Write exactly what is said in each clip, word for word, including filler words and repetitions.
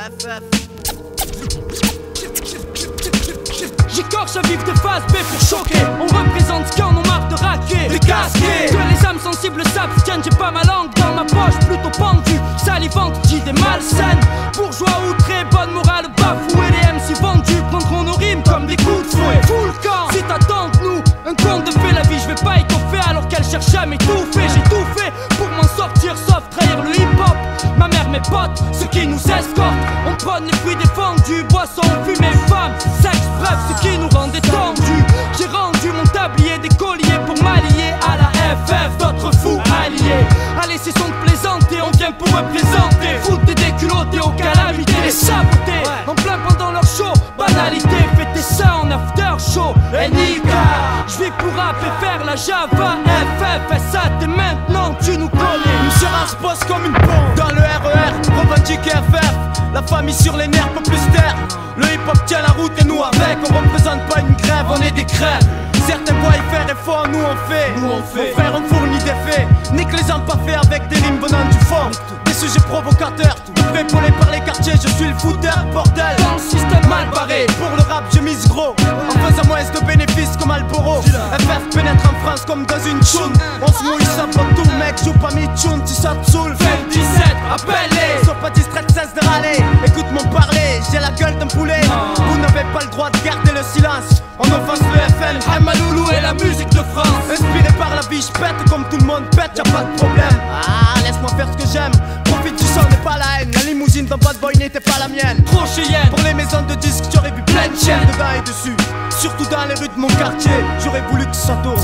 J'écorche à vif de face B pour choquer. On représente ce qu'on en marre de raquer. Des casquets. Que les âmes sensibles s'abstiennent. J'ai pas ma langue dans ma poche, plutôt pendue, salivante, d'idées malsaines. Bourgeois outré, bonne morale bafouée. Les M C vendus prendront nos rimes comme des coups de fouet. Full camp. Si t'attends de nous un conte de fait, la vie je vais pas étoffer alors qu'elle cherche à m'étouffer. J'ai tout fait pour m'en sortir sauf trahir le hip hop. Ma mère, mes potes, ceux qui nous escortent. On prône les fruits défendus, boissons, fumée, femmes, sexe, bref, ce qui nous rend détendus. J'ai rendu mon tablier des colliers pour m'allier à la F F, d'autres fous alliés. Allez, c'est son de plaisanter, on vient pour représenter. Foutre des déculottés aux calamités, les saboter en plein pendant leur show. Banalité, fêtez ça en after show. Et Nika, je vais pour rap et faire la Java. F F, fais ça dès maintenant, tu nous connais. Une sera se pose comme une bombe dans le R E R, revendique F F. La famille sur les nerfs peut plus se taire. Le hip hop tient la route et nous avec. On représente pas une grève, on est des crèves. Certains voient y faire effort, nous on fait. Nous on fait. Mon frère on fournit des faits. Nique les hommes pas faits avec des rimes venant du fond. Des sujets provocateurs, tout fait pour les par les quartiers. Je suis le footeur, bordel. Dans le système mal barré. Pour le rap je mise gros. En faisant moins de bénéfices comme Alporo. F F pénètre en France comme dans une tchoune. On se mouille ça pour tout mec, joue pas mi tchoune, si ça te saoule. vingt-dix-sept, appelle-les. Sois pas distrait, cesse de râler. Écoute mon parler, j'ai la gueule d'un poulet. Vous n'avez pas le droit de garder le silence. On offense le F N, Amaloulou et la musique de France. Inspiré par la vie, je pète comme tout le monde pète, y'a pas de problème. Ah, laisse-moi faire ce que j'aime. Profite du son, n'est pas la haine. La limousine d'un bad boy n'était pas la mienne. Trop cheyenne. Pour les maisons de disques, j'aurais vu plein de chaînes dedans et dessus. Surtout dans les rues de mon quartier, j'aurais voulu que ça tourne.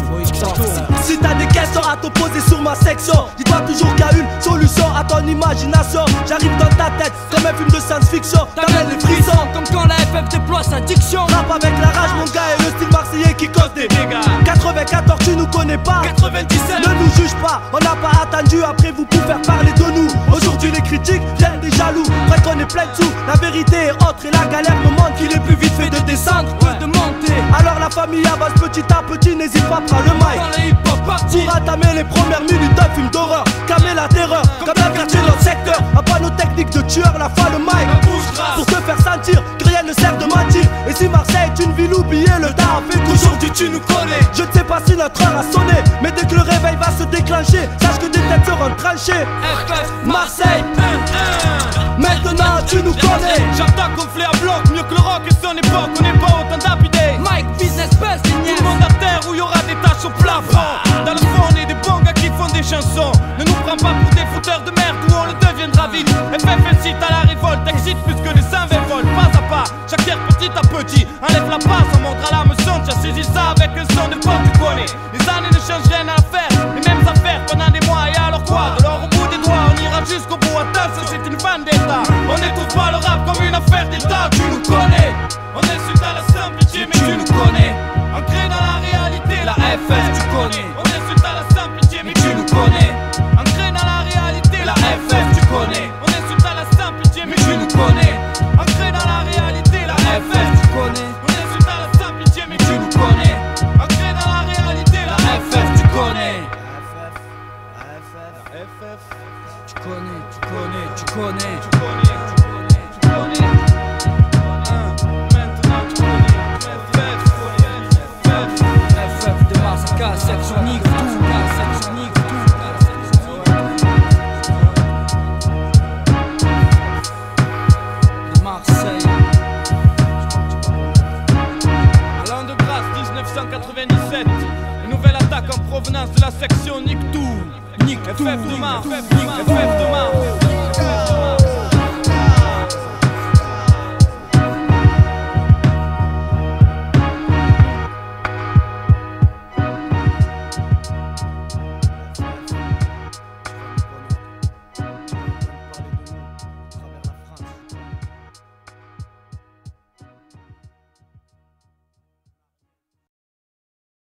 Si t'as des questions à te poser sur ma section, dis-toi toujours qu'il y a une solution à ton imagination. J'arrive dans ta tête comme un film de science-fiction. T'amènes les frissons comme quand la F F déploie sa diction. Rap avec la rage mon gars et le style marseillais qui cause des dégâts. quatre-vingt-quatorze tu nous connais pas. quatre-vingt-dix-sept ne nous juge pas, on n'a pas attendu après vous pour faire parler de nous. Aujourd'hui les critiques viennent des jaloux. Vrai qu'on est plein de sous, la vérité est autre et la galère me montre qu'il est plus vite fait de descendre que de monter. Alors la famille avance petit à petit, n'hésite pas, prends le mic. Dans les hip-hop parties pour entamer les premières minutes d'un film d'horreur. Calmer la terreur, comme dans le quartier de notre secteur. Un panneau technique de tueur, la foi le mic. Pour te faire sentir que rien ne sert de mentir. Et si Marseille est une ville oubliée, le temps a fait qu'aujourd'hui tu nous connais. Je ne sais pas si notre heure a sonné, mais dès que le réveil va se déclencher, sache que des têtes seront tranchées. F F Marseille, maintenant tu nous connais. J'entends gonfler à bloc, mieux que le rock et son époque. On n'est pas autant d'apidés. Mike, business, best, Tout le monde à terre où il y aura des taches au plafond. Dans le fond on est des bons gars qui font des chansons. Ne nous prends pas pour des fouteurs de merde ou on le deviendra vite. F F incite à la révolte, excite plus que les cent vingt volts. Pas à pas, chaque terre petit à petit. Enlève la passe, on montre à l'âme son. Tu as saisi ça avec un son de pop, tu connais. Les années ne changent rien à l'affaire. Les mêmes affaires pendant des mois et alors quoi? De l'or au bout des doigts, on ira jusqu'au bout. Attends, ça c'est une vendetta. On n'étouffe pas le rap comme une affaire d'état. Tu nous connais. On insulte à la simple pitié mais tu nous connais. Ancré dans la réalité, la F F tu connais. On insulte à la simple pitié mais tu nous connais. Ancré dans la réalité, la F F tu connais. On insulte à la simple pitié mais tu nous connais. Ancré dans la réalité, la F F tu connais. On insulte à la simple pitié mais tu nous connais. Ancré dans la réalité, la F F tu connais. F F, F F, tu connais, tu connais, tu connais, tu connais, tu connais, tu connais. Maintenant tu connais. F F, F F de Marsaka, section nique tout, section nique tout. De Marseille. Alain de Grasse, dix-neuf cent quatre-vingt-dix-sept. Une nouvelle attaque en provenance de la section nique tout. Nique tout, F F de Mars, F F de Mars.